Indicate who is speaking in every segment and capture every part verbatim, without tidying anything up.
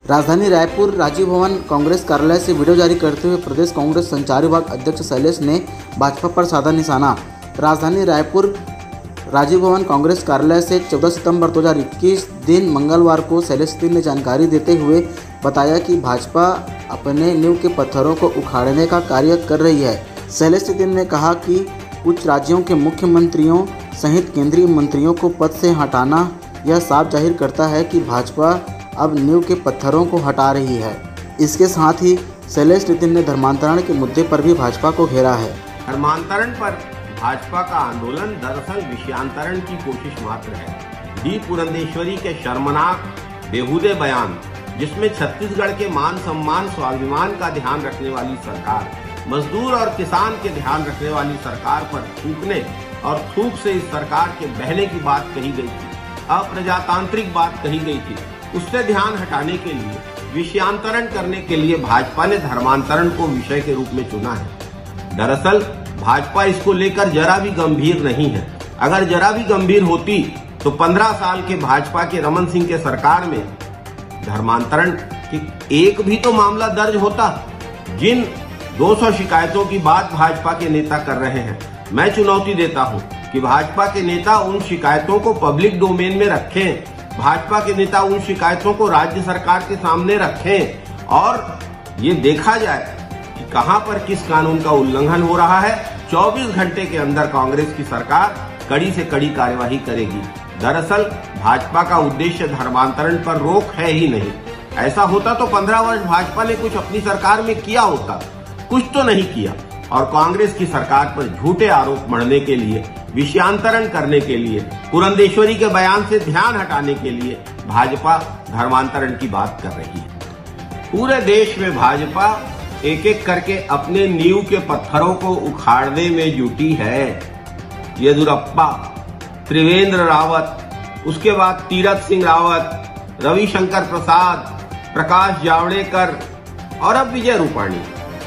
Speaker 1: राजधानी रायपुर राजीव भवन कांग्रेस कार्यालय से वीडियो जारी करते हुए प्रदेश कांग्रेस संचार विभाग अध्यक्ष शैलेश ने भाजपा पर साधा निशाना। राजधानी रायपुर राजीव भवन कांग्रेस कार्यालय से चौदह सितंबर दो हज़ार इक्कीस दिन मंगलवार को शैलेश ने जानकारी देते हुए बताया कि भाजपा अपने नींव के पत्थरों को उखाड़ने का कार्य कर रही है। शैलेश ने कहा कि कुछ राज्यों के मुख्यमंत्रियों सहित केंद्रीय मंत्रियों को पद से हटाना यह साफ जाहिर करता है कि भाजपा अब नींव के पत्थरों को हटा रही है। इसके साथ ही शैलेश ने धर्मांतरण के मुद्दे पर भी भाजपा को घेरा है।
Speaker 2: धर्मांतरण पर भाजपा का आंदोलन दरअसल विषयांतरण की कोशिश मात्र है। डी पुरंदेश्वरी के शर्मनाक बेहुदे बयान, जिसमें छत्तीसगढ़ के मान सम्मान स्वाभिमान का ध्यान रखने वाली सरकार मजदूर और किसान के ध्यान रखने वाली सरकार पर थूकने और थूक से इस सरकार के बहने की बात कही गई थी, अप्रजातांत्रिक बात कही गई थी, उससे ध्यान हटाने के लिए, विषयांतरण करने के लिए भाजपा ने धर्मांतरण को विषय के रूप में चुना है। दरअसल भाजपा इसको लेकर जरा भी गंभीर नहीं है। अगर जरा भी गंभीर होती तो पंद्रह साल के भाजपा के रमन सिंह के सरकार में धर्मांतरण की एक भी तो मामला दर्ज होता। जिन दो सौ शिकायतों की बात भाजपा के नेता कर रहे हैं, मैं चुनौती देता हूं कि भाजपा के नेता उन शिकायतों को पब्लिक डोमेन में रखें। भाजपा के नेता उन शिकायतों को राज्य सरकार के सामने रखें और ये देखा जाए कि कहां पर किस कानून का उल्लंघन हो रहा है। चौबीस घंटे के अंदर कांग्रेस की सरकार कड़ी से कड़ी कार्यवाही करेगी। दरअसल भाजपा का उद्देश्य धर्मांतरण पर रोक है ही नहीं। ऐसा होता तो पंद्रह वर्ष भाजपा ने कुछ अपनी सरकार में किया होता, कुछ तो नहीं किया। और कांग्रेस की सरकार पर झूठे आरोप मढ़ने के लिए, विषयांतरण करने के लिए, पुरंदेश्वरी के बयान से ध्यान हटाने के लिए भाजपा धर्मांतरण की बात कर रही है। पूरे देश में भाजपा एक एक करके अपने नींव के पत्थरों को उखाड़ने में जुटी है। येदियुरप्पा, त्रिवेंद्र रावत, उसके बाद तीरथ सिंह रावत, रविशंकर प्रसाद, प्रकाश जावड़ेकर और अब विजय रूपाणी।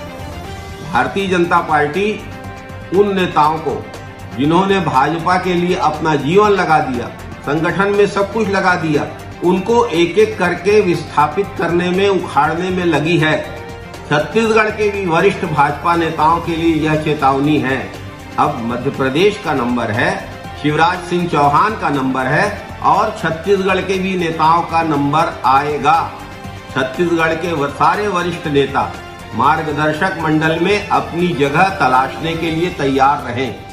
Speaker 2: भारतीय जनता पार्टी उन नेताओं को जिन्होंने भाजपा के लिए अपना जीवन लगा दिया, संगठन में सब कुछ लगा दिया, उनको एक एक करके विस्थापित करने में, उखाड़ने में लगी है। छत्तीसगढ़ के भी वरिष्ठ भाजपा नेताओं के लिए यह चेतावनी है। अब मध्य प्रदेश का नंबर है, शिवराज सिंह चौहान का नंबर है और छत्तीसगढ़ के भी नेताओं का नंबर आएगा। छत्तीसगढ़ के सारे वरिष्ठ नेता मार्गदर्शक मंडल में अपनी जगह तलाशने के लिए तैयार रहें।